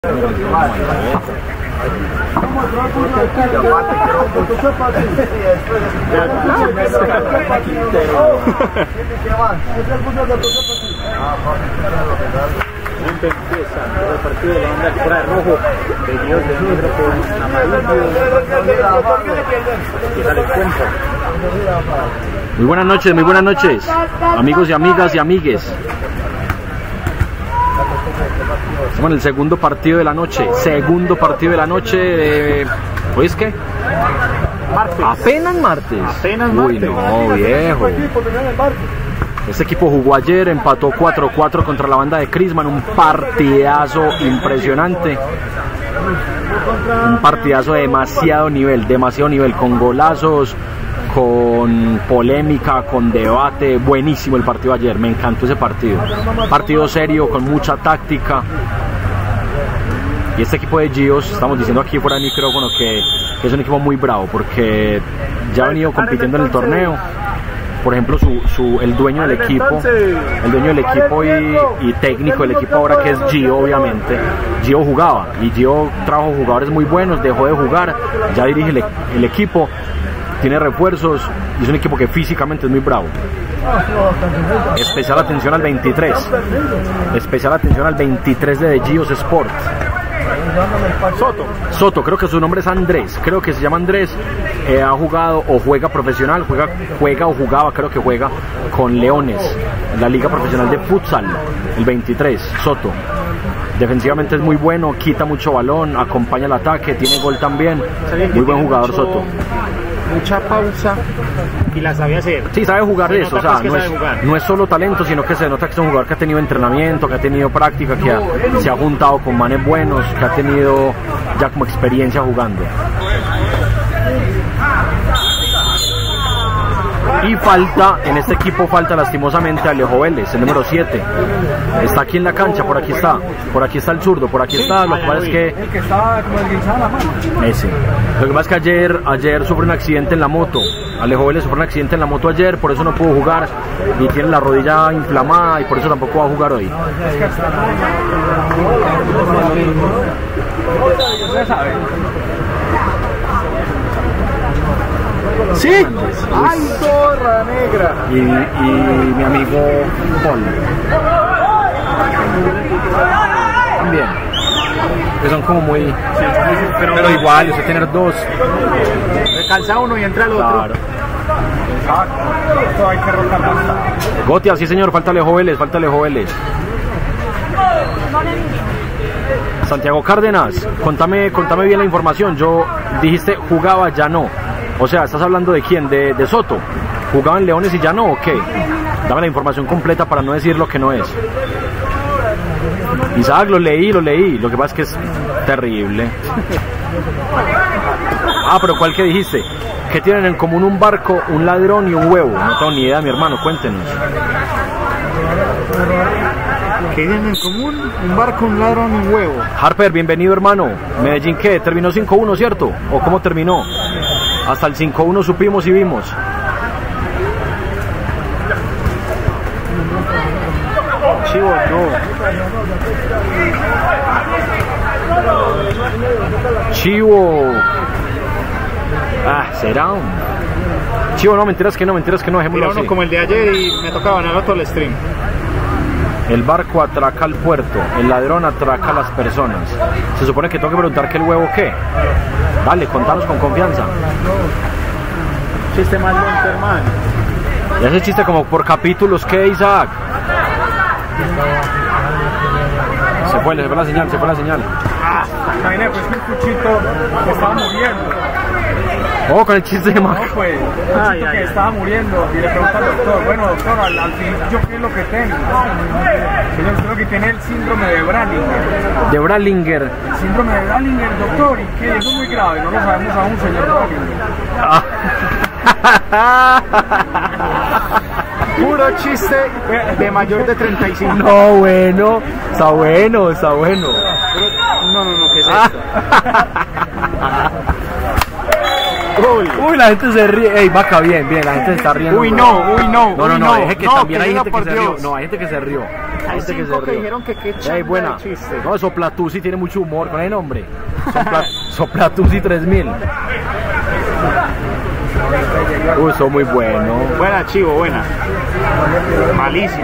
Empieza el partido de la banda fuera de rojo, de Dios de negro con amarillo. Muy buenas noches, amigos y amigas y amigues. Estamos en el segundo partido de la noche. ¿Hoy es qué? Martes. Apenas martes. Uy, no, viejo. Este equipo jugó ayer, empató 4-4 contra la banda de Crisman, un partidazo impresionante. Un partidazo de demasiado nivel, con golazos, con polémica, con debate. Buenísimo el partido ayer, me encantó ese partido. Partido serio, con mucha táctica. Y este equipo de Gios, estamos diciendo aquí fuera del micrófono que es un equipo muy bravo, porque ya ha venido compitiendo en el torneo. Por ejemplo, el dueño del equipo y técnico del equipo ahora, que es Gio, obviamente. Gio jugaba y Gio trajo jugadores muy buenos, dejó de jugar, ya dirige el equipo, tiene refuerzos y es un equipo que físicamente es muy bravo. Especial atención al 23 de Gios Sport. Soto, creo que su nombre es Andrés, creo que se llama Andrés. Ha jugado o juega profesional, juega o jugaba, creo que juega con Leones, la liga profesional de futsal, el 23, Soto. Defensivamente es muy bueno, quita mucho balón, acompaña el ataque, tiene gol también. Muy buen jugador Soto. Mucha pausa y la sabe hacer. Sí, sabe jugar de eso, o sea, no es solo talento, sino que se nota que es un jugador que ha tenido entrenamiento, que ha tenido práctica, que se ha juntado con manes buenos, que ha tenido ya como experiencia jugando. Y en este equipo falta lastimosamente Alejo Vélez, el número 7. Está aquí en la cancha, por aquí está el zurdo, por aquí está. Lo que pasa es que el que estaba como desguinzado la mano. Ese. Lo que pasa es que ayer sufrió un accidente en la moto. Alejo Vélez sufrió un accidente en la moto ayer, por eso no pudo jugar y tiene la rodilla inflamada y por eso tampoco va a jugar hoy. Sí, ay, zorra negra. Y mi amigo Paul también, que son como muy, pero igual, usted tener dos, calza uno y entra el otro. Claro. Esto hay que rotar bastante. Gotia, sí señor, falta Alejo Vélez. Santiago Cárdenas, contame bien la información. Dijiste jugaba, ya no. O sea, ¿estás hablando de quién? ¿De Soto? ¿Jugaba en Leones y ya no o qué? Dame la información completa para no decir lo que no es. Isaac, lo leí. Lo que pasa es que es terrible. Pero ¿cuál que dijiste? ¿Qué tienen en común un barco, un ladrón y un huevo? No tengo ni idea, mi hermano, cuéntenos. ¿Qué tienen en común? Un barco, un ladrón y un huevo. Harper, bienvenido, hermano. ¿Medellín qué? ¿Terminó 5-1, cierto? ¿O cómo terminó? Hasta el 5-1 supimos y vimos. Chivo, no. Chivo. ¿Será? Chivo, no, mentiras que no, dejémoslo así. Como el de ayer y me tocaba ganar todo el stream. El barco atraca al puerto, el ladrón atraca a las personas. Se supone que tengo que preguntar que el huevo qué. Dale, contanos con confianza. Chiste más lento, hermano. Y ese chiste como por capítulos, ¿qué, Isaac? Se fue la señal. Imagínate, pues un cuchito que estaba muriendo. Con el chiste de Mac. No, pues, un chico que estaba muriendo y le pregunta al doctor, bueno doctor, al fin, ¿yo qué es lo que tengo? Yo creo que tiene el síndrome de Bralinger. ¿De Bralinger? El síndrome de Bralinger, doctor, ¿y qué? Eso es muy grave, no lo sabemos aún, señor Bralinger. Puro chiste de mayor de 35. No, bueno, está bueno. No, ¿qué es esto? Gol. Uy, la gente se ríe. Ey, Vaca, bien, bien, la gente se está riendo. Uy, no, uy, no. No, no, no, deje que no, también que hay diga gente que por se rió. Dios. No, hay gente que se rió. Hay gente que se Que rió. dijeron que qué Ey, chamba buena. de chiste. No, Soplatuzzi tiene mucho humor con el nombre. Soplatuzzi 3000. Uy, eso muy bueno. Buena, Chivo, buena. Malísimo.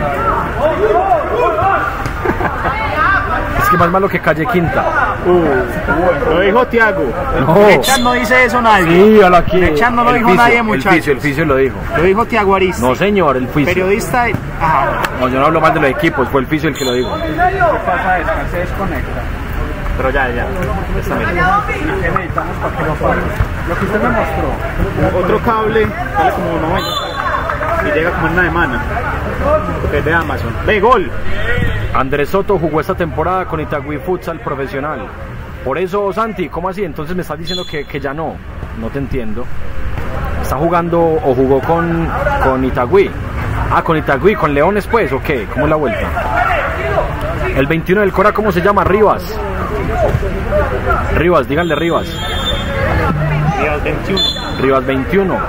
Es que más malo que Calle Quinta. Lo dijo Tiago. No. Mechan no dice eso nadie. Sí, a la que. Mechan no lo dijo nadie, muchachos. El Fisio lo dijo. Lo dijo Tiago Aristi. No, señor, el Fisio. Periodista. Ajá. No, yo no hablo mal de los equipos, fue el Fisio el que lo dijo. ¿Qué pasa? Se desconecta. Pero ya. Está bien. ¿Qué necesitamos para que lo pare? Lo que usted me mostró. Otro cable, sale como 90. Y llega como en una semana. Porque es de Amazon. ¡Ve, gol! Andrés Soto jugó esta temporada con Itagüí Futsal Profesional. Por eso, Santi, ¿cómo así? Entonces me estás diciendo que ya no. No te entiendo. ¿Está jugando o jugó con Itagüí? Ah, con Itagüí, con Leones pues, ¿o qué? ¿Cómo es la vuelta? El 21 del Cora, ¿cómo se llama? Rivas. Rivas, díganle Rivas. Rivas 21. Rivas 21.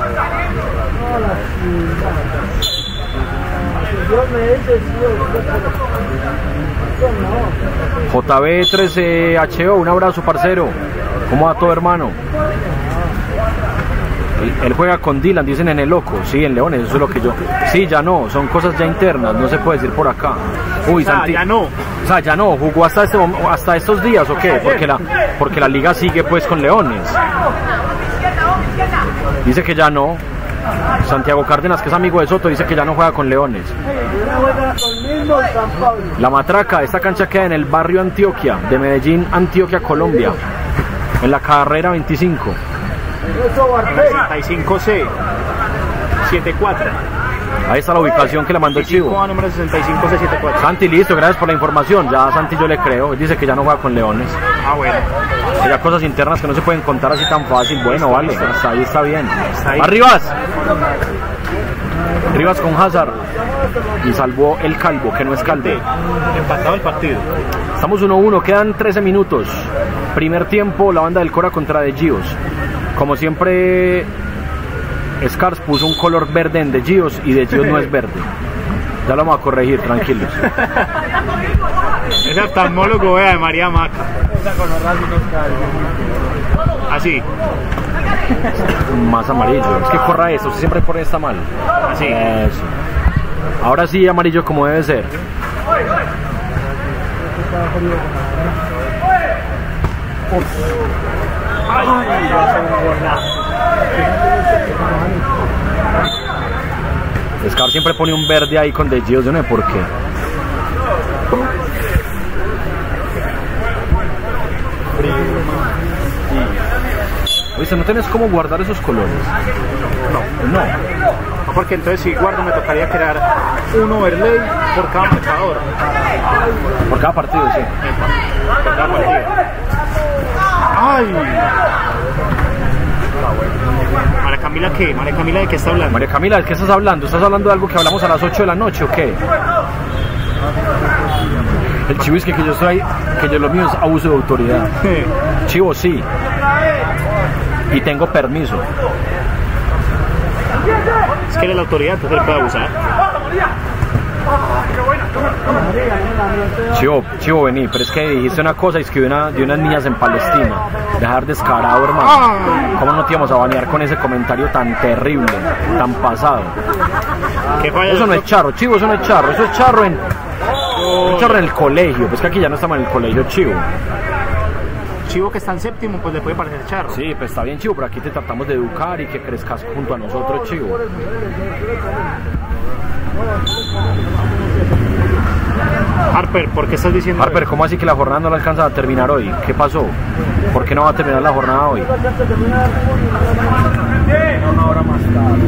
JB13HO, un abrazo, parcero. ¿Cómo va todo, hermano? Él juega con Dylan, dicen en el loco. Sí, en Leones, eso es lo que yo. Sí, ya no, son cosas ya internas, no se puede decir por acá. Uy, Santi. Ya no. O sea, ya no, jugó hasta estos días, ¿o qué? Porque la liga sigue pues con Leones. Dice que ya no. Santiago Cárdenas, que es amigo de Soto, dice que ya no juega con Leones. La Matraca, esta cancha queda en el barrio Antioquia, de Medellín, Antioquia, Colombia, en la carrera 25. 65C 74. Ahí está la ubicación que la mandó Chivo. Número 65C74. Santi, listo, gracias por la información. Ya a Santi yo le creo, él dice que ya no juega con Leones. Ah, bueno. Hay cosas internas que no se pueden contar así tan fácil. Bueno, vale, hasta ahí está bien. ahí. ¡Arribas! Rivas con Hazard y salvó el Calvo, que no es Calvo. Empatado el partido. Estamos 1-1, quedan 13 minutos. Primer tiempo, la banda del Cora contra De Gios. Como siempre, Scars puso un color verde en De Gios y De Gios no es verde. Ya lo vamos a corregir, tranquilos. Es oftalmólogo, vea, de María Maca. Así. Más amarillo. Es que corra eso, usted siempre pone esta mal. Así. Eso. Ahora sí, amarillo como debe ser. Scar siempre pone un verde ahí con De Gios, yo no sé por qué. Oye, ¿no tienes cómo guardar esos colores? No. Porque entonces si guardo me tocaría crear un overlay por cada marcador. Por cada partido, sí. Por cada partido. ¡Ay! María Camila, ¿qué? María Camila, ¿de qué está hablando? María Camila, ¿de qué estás hablando? ¿Estás hablando de algo que hablamos a las 8 de la noche o qué? El chivo es que yo soy, que yo lo mío es abuso de autoridad. Chivo, sí. Y tengo permiso. Es que eres la autoridad, entonces él puede abusar. Chivo, vení, pero es que dijiste una cosa y es que de unas niñas en Palestina. Dejar descarado, hermano. ¿Cómo no te íbamos a banear con ese comentario tan terrible, tan pasado? Eso no es charro, Chivo, eso no es charro. Eso es charro en el colegio. Pues que aquí ya no estamos en el colegio, Chivo. Chivo que está en séptimo, pues le puede parecer charro. Sí, pues está bien, Chivo, pero aquí te tratamos de educar y que crezcas junto a nosotros, Chivo. Harper, ¿por qué estás diciendo Harper, eso? ¿cómo así que la jornada no la alcanza a terminar hoy? ¿Qué pasó? ¿Por qué no va a terminar la jornada hoy? Una hora más tarde.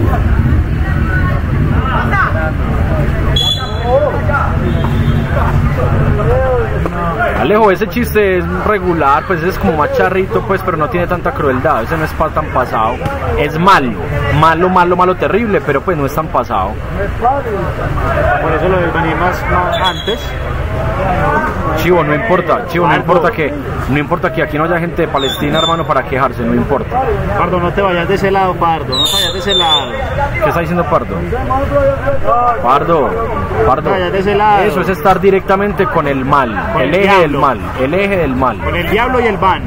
Alejo, ese chiste es regular, pues es como más charrito, pues, pero no tiene tanta crueldad, ese no es tan pasado. Es malo, terrible, pero pues no es tan pasado. Por eso lo del venir más antes. Chivo, no importa que aquí no haya gente de Palestina, hermano, para quejarse, no importa. Pardo, no te vayas de ese lado, Pardo, no te vayas de ese lado. ¿Qué está diciendo Pardo? Pardo. No vayas de ese lado. Eso es estar directamente con el mal, con el el eje diablo. del mal, el eje del mal. Con el diablo y el van.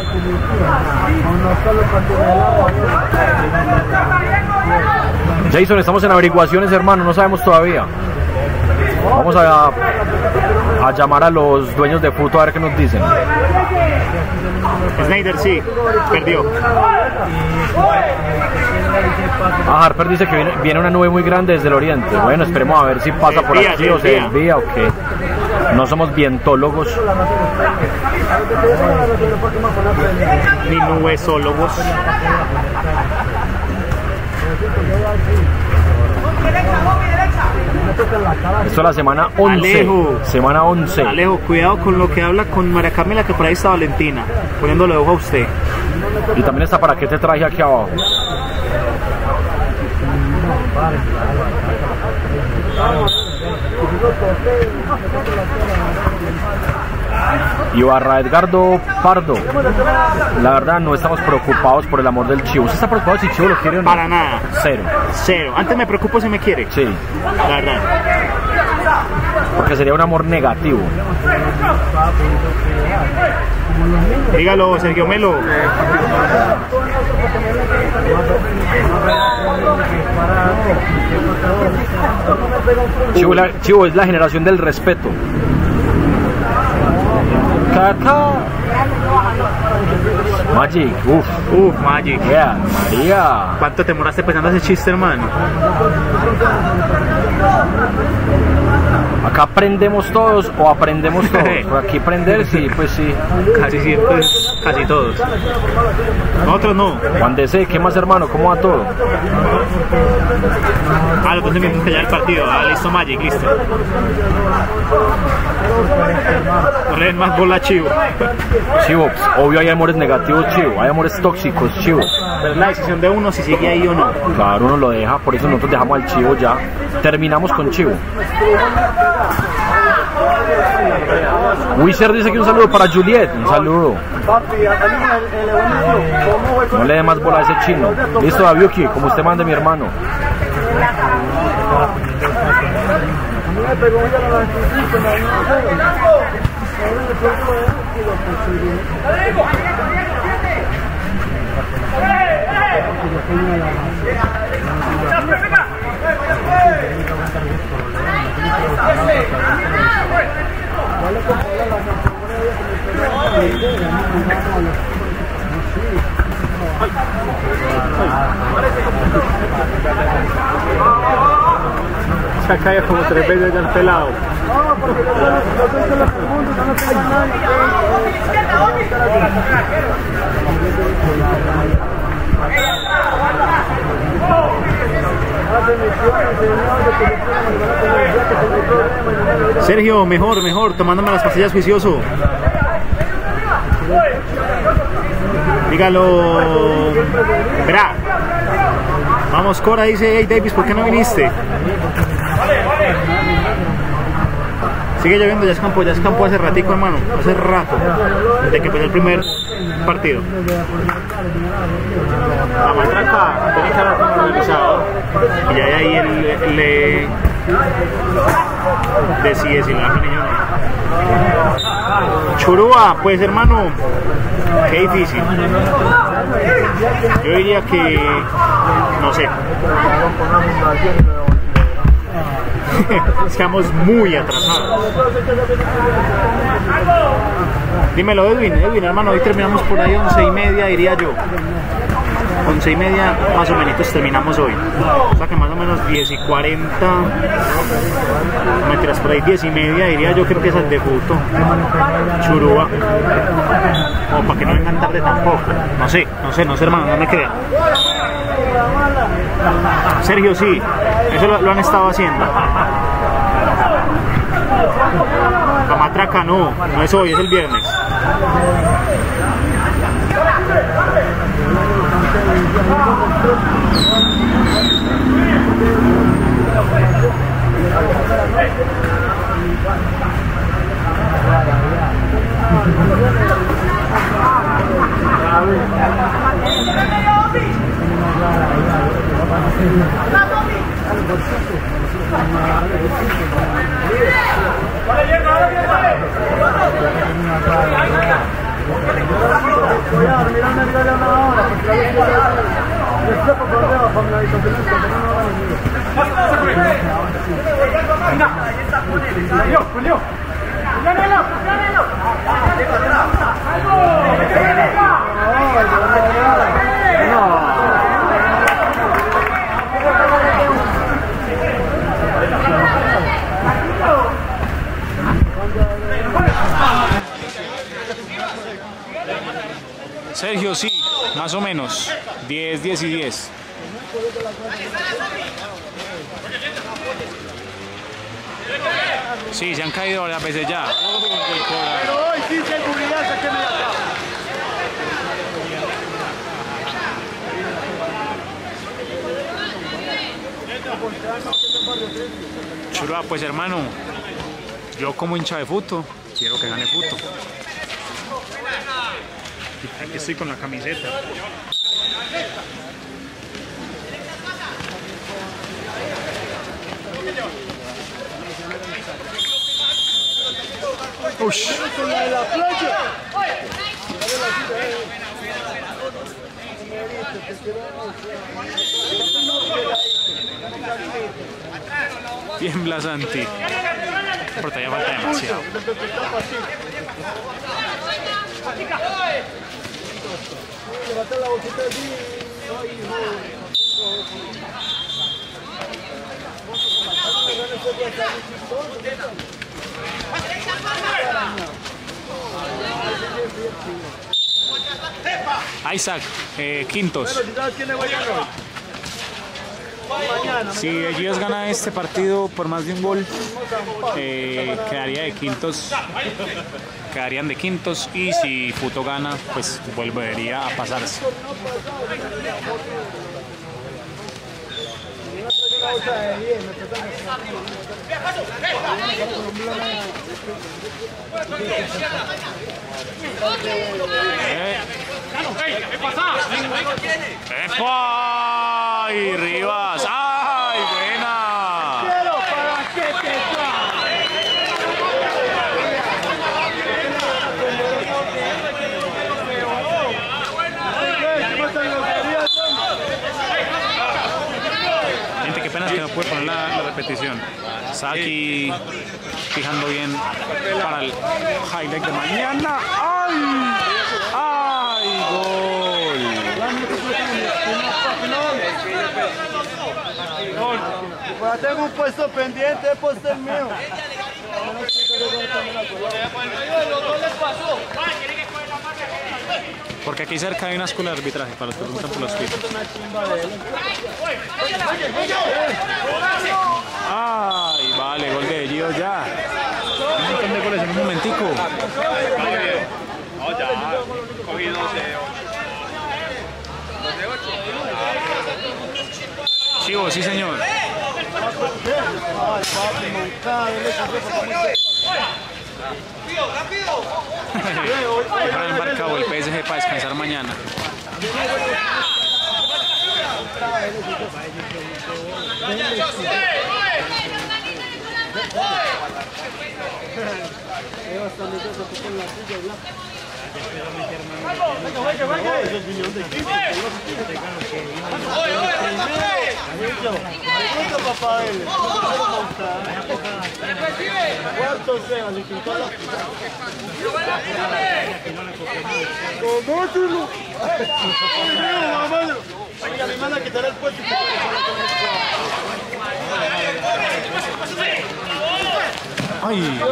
Jason, estamos en averiguaciones, hermano, no sabemos todavía. Vamos a llamar a los dueños de fútbol a ver qué nos dicen. Snyder sí, perdió. Harper dice que viene una nube muy grande desde el oriente. Bueno, esperemos a ver si pasa por aquí o se desvía o qué. No somos vientólogos. Ni nubesólogos. Esto es la semana 11. Alejo. Semana 11. Alejo, cuidado con lo que habla con María Camila, que por ahí está Valentina, poniéndole ojo a usted. Y también está para qué te traje aquí abajo. Y barra Edgardo Pardo, la verdad no estamos preocupados por el amor del Chivo. ¿Usted está preocupado si Chivo lo quiere o no? Para nada. Cero. Antes me preocupo si me quiere. Sí. La verdad. Porque sería un amor negativo. Dígalo, Sergio Melo. Chivo es la generación del respeto. Magic, Magic. yeah, María. ¿Cuánto te demoraste pensando ese chiste, hermano? Acá aprendemos todos o aprendemos todos. Por aquí aprender, sí, pues sí. Casi siempre, casi todos. Nosotros no. Juan DC, ¿qué más, hermano? ¿Cómo va todo? A los 12 minutos que ya el partido. Listo, Magic, listo. No le den más bola a Chivo. Chivo, obvio hay amores negativos, Chivo. Hay amores tóxicos, Chivo. Pero es la decisión de uno si sigue ahí o no. Claro, uno lo deja, por eso nosotros dejamos al Chivo ya. Terminamos con Chivo. Wizard dice que un saludo para Juliet. Un saludo. No le dé más bola a ese chino. Listo, Daviuki, como usted mande, mi hermano. Se ha caído como 3 veces ya el pelado. Sergio, mejor, tomándome las pastillas juicioso. Dígalo. Verá. Vamos, Cora, dice, hey Davis, ¿por qué no viniste? Sigue lloviendo, ya es campo hace ratico, hermano, hace rato, desde que empezó el primer partido. La matraca tiene que hablar con el organizador y ya ahí él le decide si le da niño o no. Churúa, pues hermano, qué difícil. Yo diría que, no sé. Estamos muy atrasados. Dímelo, Edwin, hermano, hoy terminamos por ahí 11:30, diría yo. 11:30 más o menos terminamos hoy. O sea que más o menos 10:40. No mentiras, por ahí 10:30 diría yo, creo que es el debut. Churúa. Como para que no vengan tarde tampoco. No sé, hermano, no me crean. Sergio, sí, eso lo han estado haciendo. matraca no es hoy, es el viernes. Sergio, sí, más o menos, 10, 10 y 10. Sí, se han caído varias veces ya. Pero hoy sin seguridad, sáquenme de acá. Churua, pues hermano, yo como hincha de fútbol, quiero que gane fútbol. Aquí estoy con la camiseta. Ush. Tiembla Santi. Pero todavía falta demasiado. Isaac, quintos. Si ellos ganan este partido por más de un gol, quedaría de quintos, quedarían de quintos, y si Futo gana, pues volvería a pasarse. ¡Epa! ¡Y Rivas! ¡Ay, buena! Pero para qué te Gente, qué pena que no puede poner la repetición. Está aquí fijando bien para el highlight de mañana. ¡Ay! ¡Ay, gol! Pues tengo un puesto pendiente, pues es mío. Porque aquí cerca hay una escuela de arbitraje para los que preguntan por los tweets. ¡Ay, vale! Gol de Gio ya. Un montón de goles en un momentico. No, ya, cogí 12 de 8. Chivo, sí señor. Para embarcado el PSG para descansar mañana. Ay,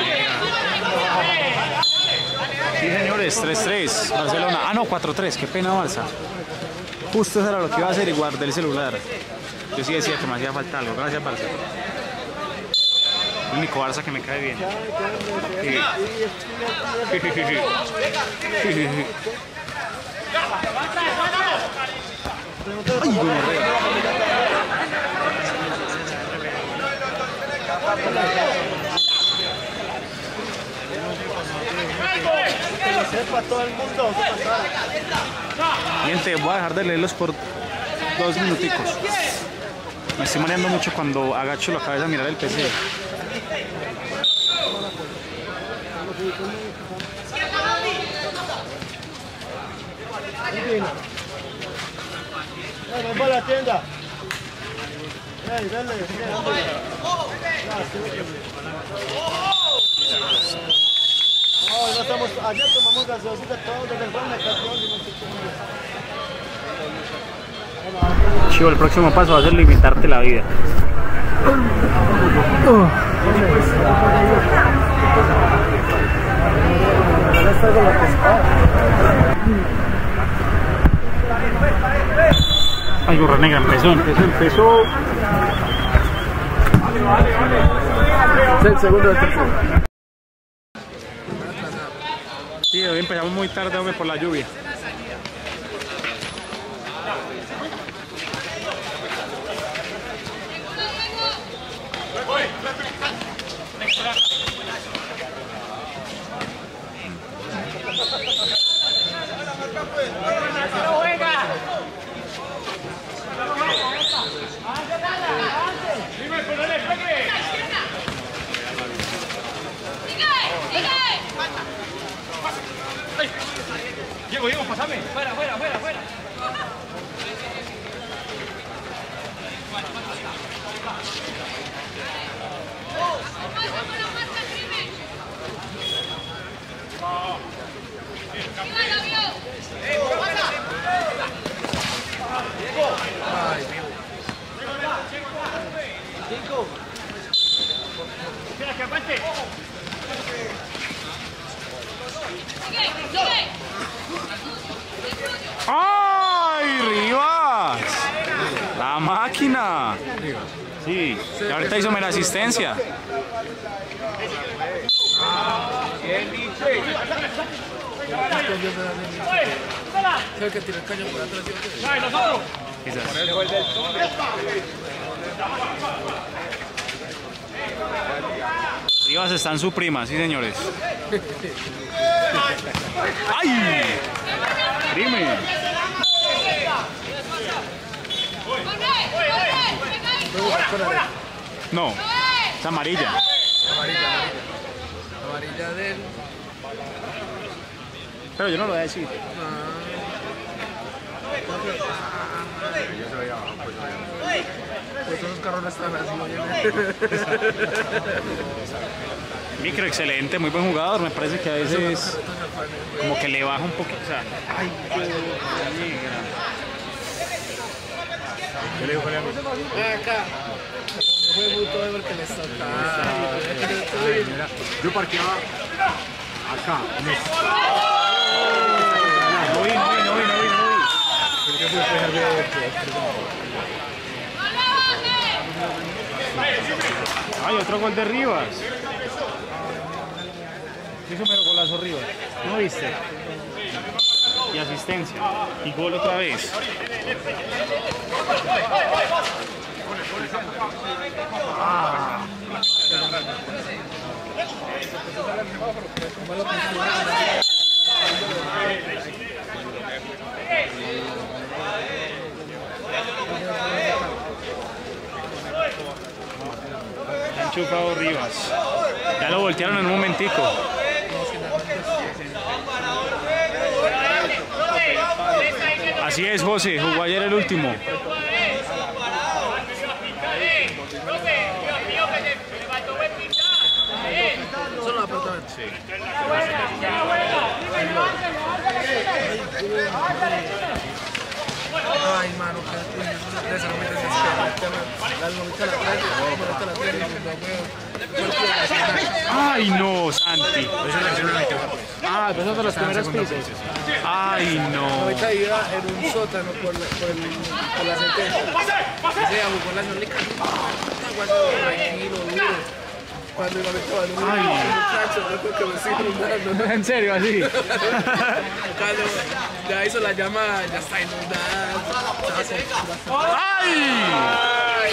sí señores, 3-3 Barcelona. Ah no, 4-3, qué pena Barça. Justo eso era lo que iba a hacer y guardé el celular. Yo sí decía que me hacía falta algo. Gracias Barça. el único Barça que me cae bien. Ay, sepa todo el mundo. Gente, voy a dejar de leerlos por 2 minuticos. Me estoy mareando mucho cuando agacho la cabeza a mirar el PC. Ven para la tienda. Ey, dale. No, no estamos. Ayer tomamos gaseosita todo desde el juego de campeón y no sé qué. Chivo, el próximo paso va a ser limitarte la vida. Ay, gorra negra, empezó. Es el segundo del tercero. Sí, hoy empezamos muy tarde, hombre, por la lluvia. Diego, pasame. Fuera. ¡Ay, Rivas! ¡La máquina! Sí, y ahorita hizo mera asistencia. ¿Sabes que tiene el caño por atrás? Rivas está en su prima, sí, señores. ¡Ay! Crimen. No, es amarilla. Amarilla del... Pero yo no lo voy a decir. Pues esos carros están así, Micro, excelente, muy buen jugador. Me parece que a veces como que le baja un poquito. O sea, ay, qué negra. ¿Qué le digo, Julián? acá. No fue mucho porque les tocaba. Yo parqueaba acá. No vi. Ay, otro gol de Rivas. Hizo mero golazo Rivas. ¿No viste? Y asistencia. Y gol otra vez. Han chupado Rivas. Ya lo voltearon en un momentico. Así es, José, jugó ayer el último. Solo apartamento. Sí. Ay, mano, que eso no me desespera. La lomita la trae, Ay, no, Santi. Ah, empezó de los primeros pisos. Ay, no. ahorita iba en un sótano por la sentencia. Ese jugó la Norlica. Tranquilo, duro. Cuando iba a meter balón, muchachos, no creo que me estoy inundando, ¿no? ¿En serio así? Cuando ya hizo la llamada, ya está inundada. ¡Ay!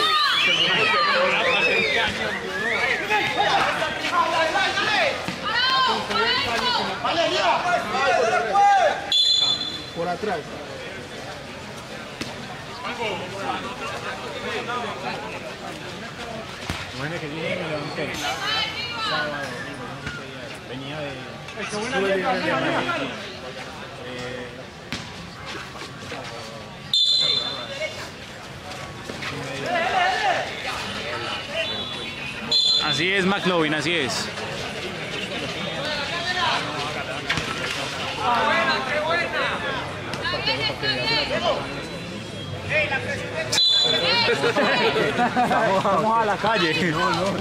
Por atrás. Bueno, que viene me levanté. Sábado, venía de... Así es, McLovin, así es. Vamos a la calle.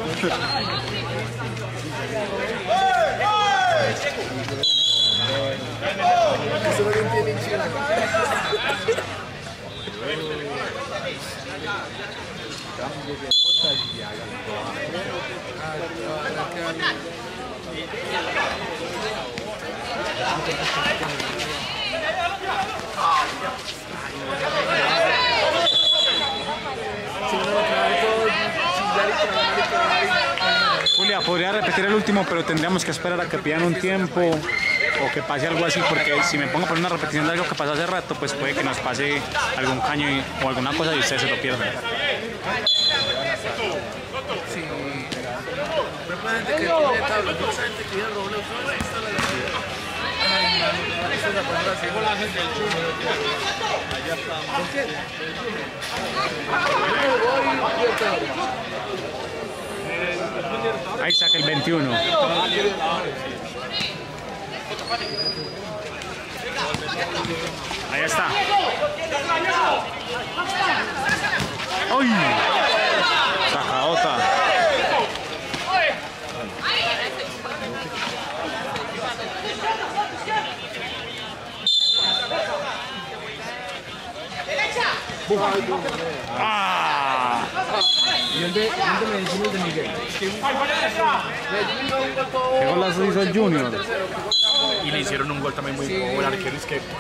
Eso no tiene chile. Julia, podría repetir el último, pero tendríamos que esperar a que pidan un tiempo o que pase algo así, porque si me pongo a poner una repetición de algo que pasó hace rato, pues puede que nos pase algún caño o alguna cosa y ustedes se lo pierdan. Sí. Gente que tiene tablas, mucha gente que ya doble Ahí saca el 21. Ahí está. ¡Ay! Sacaota. ¡Ah! ¿Y el de Medellín es de Miguel? ¿Qué golazo hizo el Junior? Y le hicieron un gol también muy bobo, el arquero es que...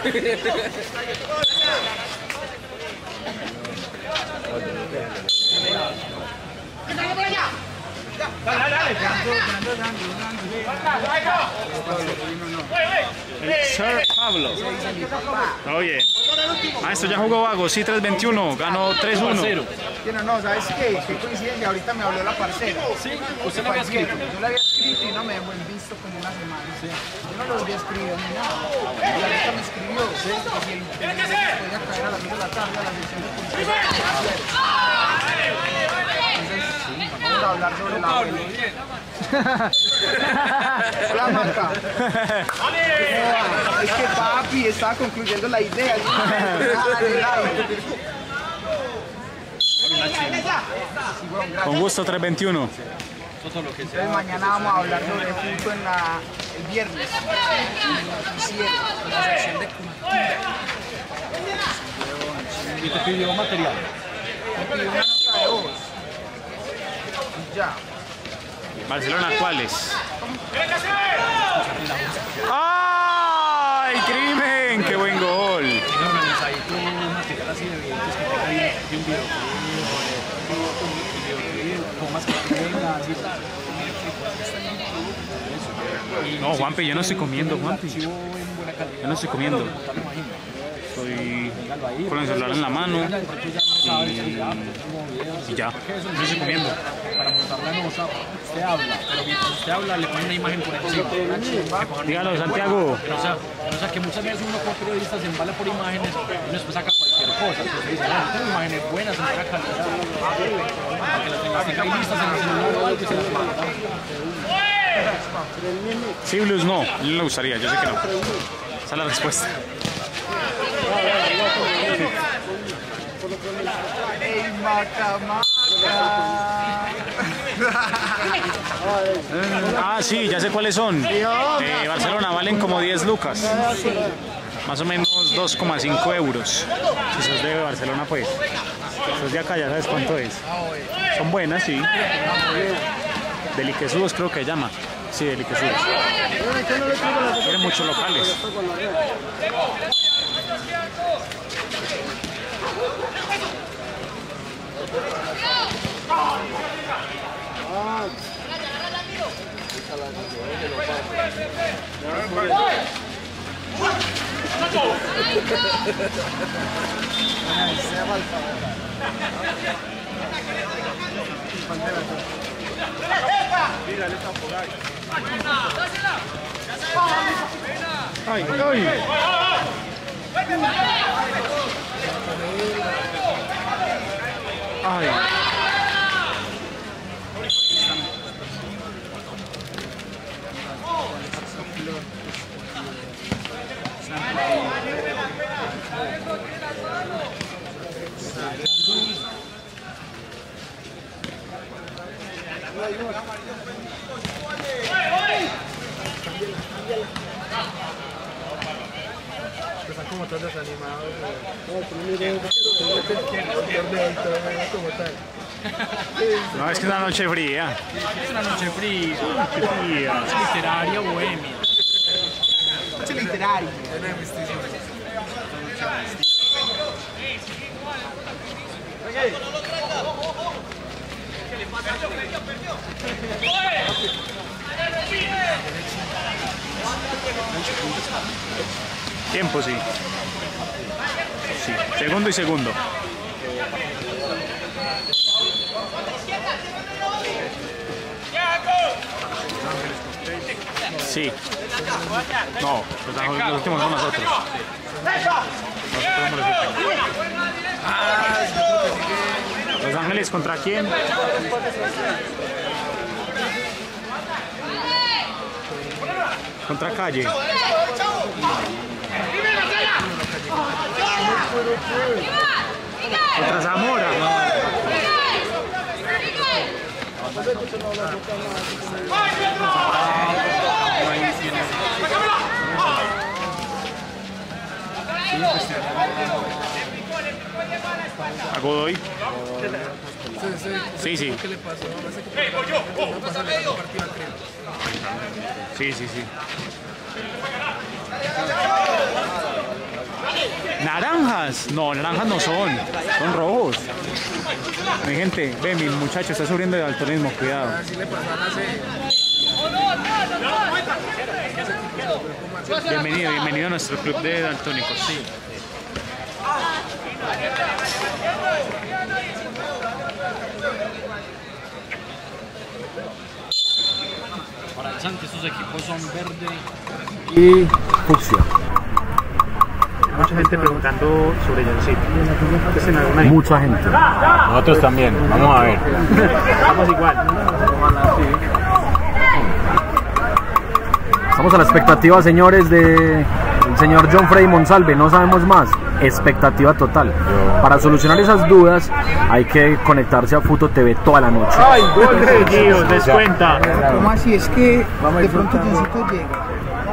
El Sir Pablo. Oye. Ah, esto ya jugó Vago, sí, 3-21, ganó 3-1. No, ¿sabes qué? Qué coincidencia, ahorita me habló la parcera. Sí, usted lo había escrito. Yo le había escrito y no me dejó en visto como una semana. Sí. Yo no lo había escrito ni nada. Y ahorita me escribió. Sí. ¿Tiene que ser? Podía caer a las 2 de la tarde a la sesión de cultura. Entonces, sí, vamos a hablar sobre la abuela. Hola, Marta. Es que papi estaba concluyendo la idea. Con gusto, 3-21. Entonces mañana vamos a hablar sobre fútbol el viernes. En la sección de cultura. Y te pidió material. Me pidió una nota de voz. Y ya. Barcelona, ¿cuáles? ¡Ay, crimen! ¡Qué buen gol! Ahí tú un material así de evidentes que tenga ahí de un videoclip, tomas que tengas y tal. No, Juanpi, yo no estoy comiendo, Juanpi. Yo no estoy comiendo. Estoy con el celular en la mano y ya, no estoy comiendo. Para montar la nota, usted habla, pero mientras usted habla le pone una imagen por encima. Dígalo, Santiago. O sea que muchas veces uno como periodista se embala por imágenes y uno después saca cualquier cosa. Entonces dice, bueno, tengo imágenes buenas, en buena calidad, para que las tenga ahí listas en el celular o algo y se las manda. Sí, Blues no le gustaría, yo sé que no. Esa es la respuesta. ¡Ey, Maca, Maca! Ah, sí, ya sé cuáles son. Barcelona valen como 10 lucas. Más o menos 2,5 euros. Si sos de Barcelona, pues. Si sos de acá, ya sabes cuánto es. Son buenas, sí. Deliquesudos creo que se llama. Sí, Deliquesudos. Tienen muchos locales. Ay, ay. Ay. Están como todos desanimados. No, es que es una noche fría. Es una noche fría, Fría. noche literaria bohemia. Noche literaria. Tiempo, sí. Sí, segundo y segundo. Sí. No, los últimos son nosotros. Los Ángeles contra quién? Contra Calle. Contra Zamora. A Godoy. Sí, sí. ¿Qué le pasó? Sí, sí, sí. ¿Naranjas? No, naranjas no son. Son rojos. Mi gente, ve, mi muchacho está sufriendo de daltonismo, cuidado. Bienvenido, bienvenido a nuestro club de daltónicos. Sí. Para el Santi, estos equipos son verde. Y fucsia. Mucha gente preguntando sobre John. Mucha gente. Nosotros también, vamos a ver. Estamos igual. Estamos a la expectativa, señores, del señor John Freddy Monsalve. No sabemos más. Expectativa total. Para solucionar esas dudas hay que conectarse a Futo TV toda la noche. ¡Ay, gol de Gio! ¡Descuenta! ¿Cómo así? Es que de pronto Diosito llega.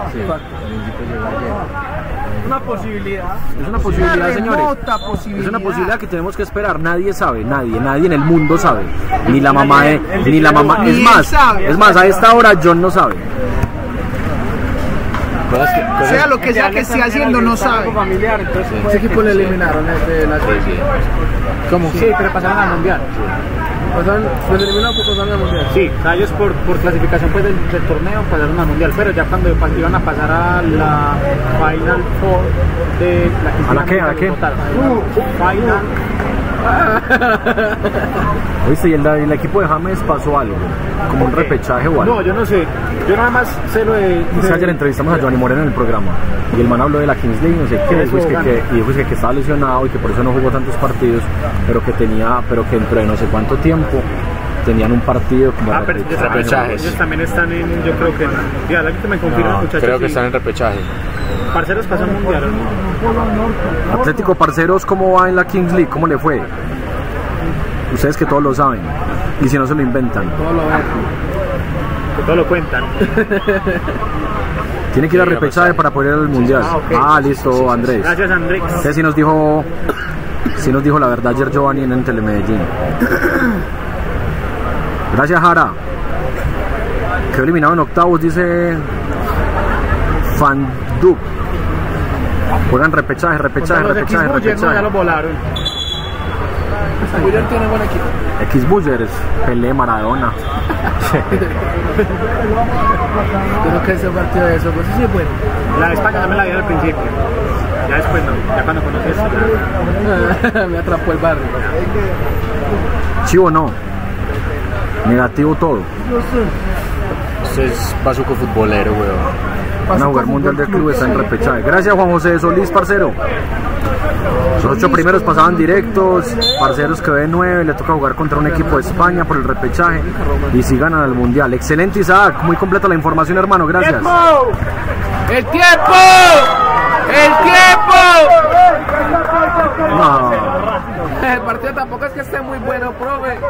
Una posibilidad. Es una posibilidad, señores. Posibilidad. Es una posibilidad que tenemos que esperar. Nadie sabe, nadie en el mundo sabe. Ni la mamá ni la mamá. Ni él sabe. Es más, a esta hora John no sabe. Sea lo que sea que esté haciendo, no sabe. Ese equipo le eliminaron de la serie. ¿Cómo? Sí, pero pasaron al mundial. Los eliminaron por pasar al mundial. Sí, o sea, ellos por clasificación pues, del torneo pasaron al mundial, pero ya cuando iban a pasar a la Final Four de la ¿A la qué? ¿A la qué? Final. Oíste, y el equipo de James pasó algo, como un repechaje o algo. No, yo no sé. Yo nada más sé lo de. Ayer entrevistamos a Johnny Moreno en el programa y el man habló de la Kings League, no sé qué, y dijo que estaba lesionado y que por eso no jugó tantos partidos, pero que dentro de no sé cuánto tiempo tenían un partido como repechajes. Ellos también están en, yo creo que ya la que me confirma, No, muchachos. creo que están en repechaje. Parceros pasan mundial. Atlético Parceros, ¿cómo va en la Kings League? ¿Cómo le fue? Ustedes que todos lo saben, y si no se lo inventan. Que todo lo cuentan. Tiene que ir a repechaje para poder ir al mundial. Okay. Listo, Andrés. Gracias, Andrés. Usted sí nos dijo la verdad ayer Giovanni en Telemedellín. Gracias, Jara. Quedó eliminado en octavos, dice Fandub. Juegan repechaje. Ya lo volaron. Buller tiene buen equipo. X-Buller, Pelé, Maradona. Creo que ese partido de eso, pues sí es bueno. La de España también la dieron al principio. Ya después no, ya cuando conoces. Me atrapó el barrio. Chivo no. Negativo todo. Ese es Bazuco futbolero, weón. Van a jugar Mundial del Club, está en repechaje. Gracias Juan José Solís, parcero. Los 8 primeros pasaban directos. Parceros que ven 9, le toca jugar contra un equipo de España por el repechaje. Y si ganan al Mundial. Excelente, Isaac. Muy completa la información, hermano. Gracias. ¡El tiempo! ¡El tiempo! No. El partido tampoco es que esté muy bueno, profe.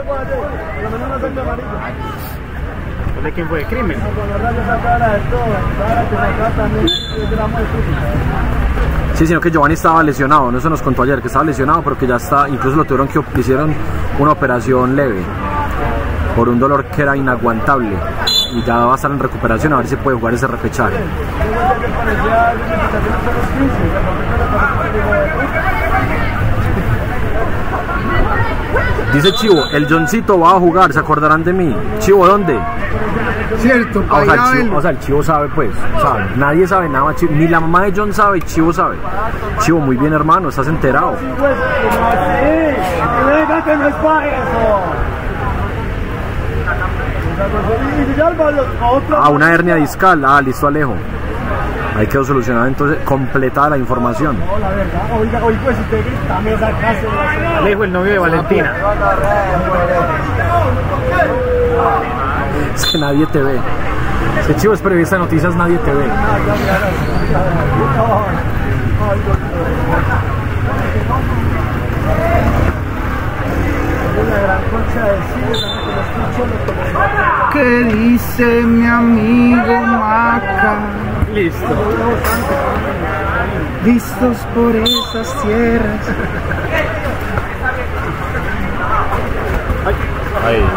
¿De quién fue? ¿Crimen? Sí, sino que Giovanni estaba lesionado, no se nos contó ayer que estaba lesionado, pero que ya está, incluso lo tuvieron que le hicieron una operación leve por un dolor que era inaguantable y ya va a estar en recuperación a ver si puede jugar ese repechaje. Dice Chivo, el Johncito va a jugar, se acordarán de mí. Chivo, ¿dónde? Cierto, O sea, el Chivo sabe, pues. O sea, nadie sabe nada, Chivo. Ni la mamá de John sabe, Chivo sabe. Chivo, muy bien, hermano, estás enterado. Venga, que no es para eso. Una hernia discal. Listo, Alejo. Ahí quedó solucionado, entonces, completada la información. No, la verdad, oiga, pues si te grita, me sacaste. Alejo, el novio de Valentina. Es que nadie te ve. Si Chivo es periodista de noticias, nadie te ve. ¿Qué dice mi amigo Maca? Listo. Listos por esas tierras. Ahí.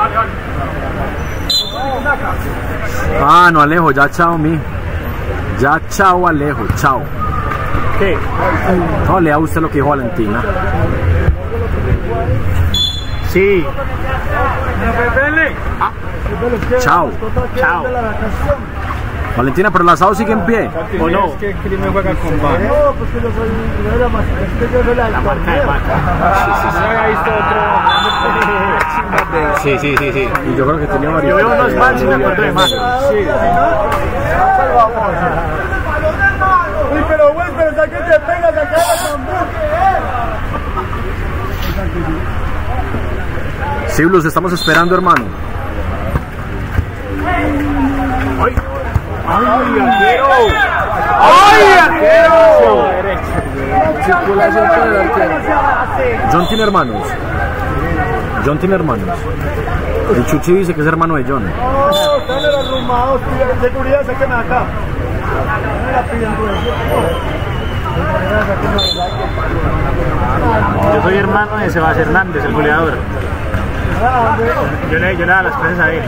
No, Alejo, ya chao, ya chao, Alejo, chao. ¿Qué? No, lea usted lo que dijo Valentina. Sí. Chao. Chao. Valentina, pero el asado sigue en pie. ¿O no? Es que Crimen juega con Vaca. No, pues que yo era más. Es que yo soy la marca de Vaca. Sí. Y yo creo que tenía varios. Yo veo unos fans y me acuerdo de Vaca. Sí. Uy, pero güey, pero ¿sabes que te pegas acá también? Sí, Blues, estamos esperando, hermano. ¡Ay, arquero! ¡Ay, arquero! Circulación por el arquero. John tiene hermanos. El Chuchi dice que es hermano de John. No, están los arrumados, seguridad, sáquenme acá. No me la piden, Yo soy hermano de Sebastián Hernández, el goleador. Yo le daba las clases a él.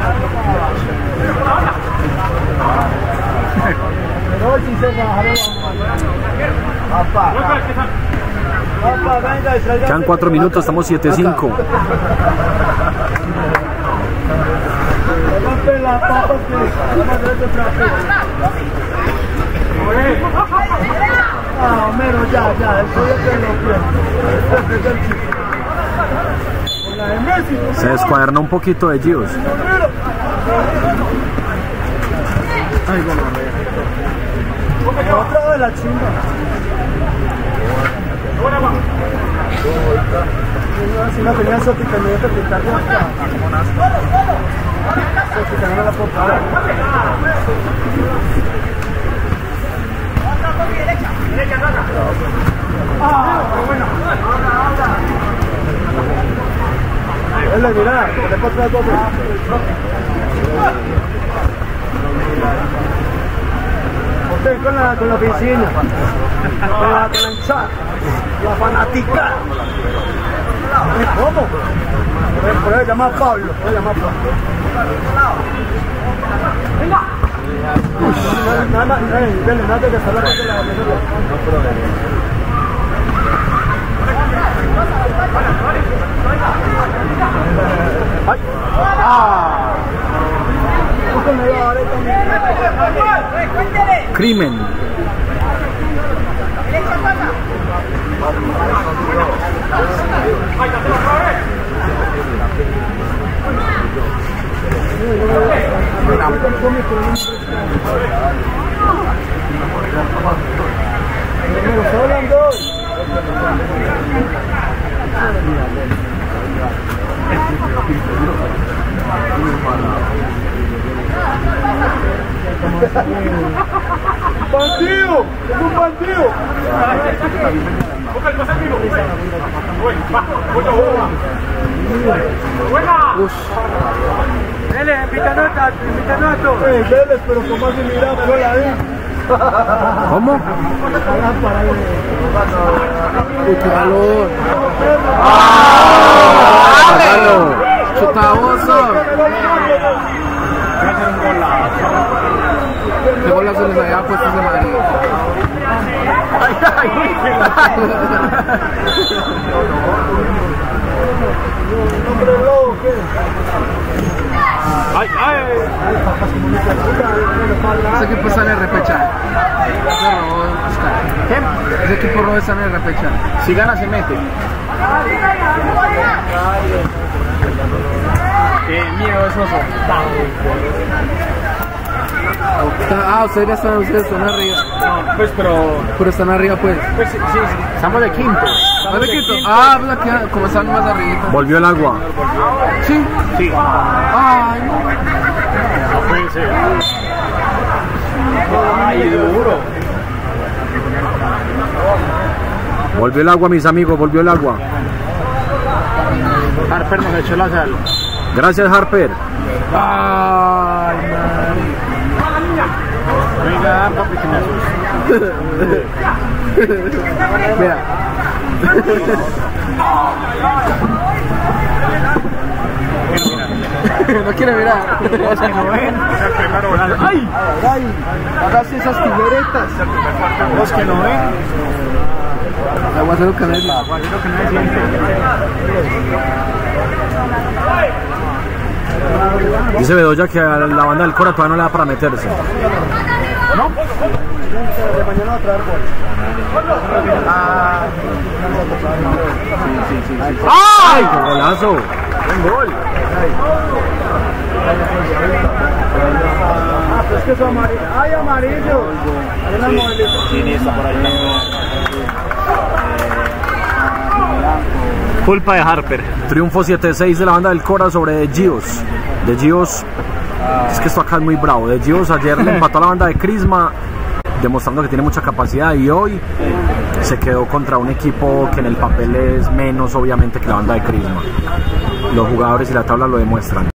Pero hoy sí se bajaron las Quedan 4 minutos, estamos 7-5. rompen la papa menos ya, el pollo que lo pierde. Se descuaderna un poquito de Gios. Ay, bueno, otra de la chinga. Si no tenía eso, te tenía que pintar de acá. Se te la portada. Bueno. Mira, le pasa todo. Usted con la oficina, con la hinchada, la fanática. ¿Cómo? Por eso llama a Pablo. Nada que está la parte de la ¡ay! ¡Ah! Crimen. ¡Bandido! ¡Es un bandido! Dele, invitanotas. Deles, pero con más humildad, mejor la vi. ¿Cómo? Uy, qué valor. ¡Hágalo! Chutaboso. Qué golazo les había puesto ese Madrid. Ese equipo está en el repechaje. Ese equipo rojo está en el repechaje. Si gana se mete. Miedo es oso. Ustedes están arriba. No, pues Pero están arriba pues. sí, estamos de quinto. ¿Están de quinto? Ah, pues aquí como están más arriba. Volvió el agua. Sí. Sí. Ay, no. No puede ser. Ay, duro. Volvió el agua, mis amigos, volvió el agua. Harper nos echó la sal. Gracias, Harper. Ay, madre. Venga, papi, que me asusta. Vea. No quiere mirar. Los que no ven. ¡Ay! ¡Ay! Hágase esas tijeretas. Los que no ven. Aguacero canela. Aguacero que no es siente. Dice Bedoya que a la banda del Cora todavía no le da para meterse. ¿No? De mañana va a traer gol. ¡Ay! ¡Qué golazo! Buen gol. Es que es amarillo. ¡Ay, amarillo! Culpa de Harper. Triunfo 7-6 de la banda del Cora sobre De Gios. De Gios, es que esto acá es muy bravo. De Gios ayer le empató a la banda de Crisma, demostrando que tiene mucha capacidad, y hoy se quedó contra un equipo que en el papel es menos obviamente que la banda de Crisma. Los jugadores y la tabla lo demuestran.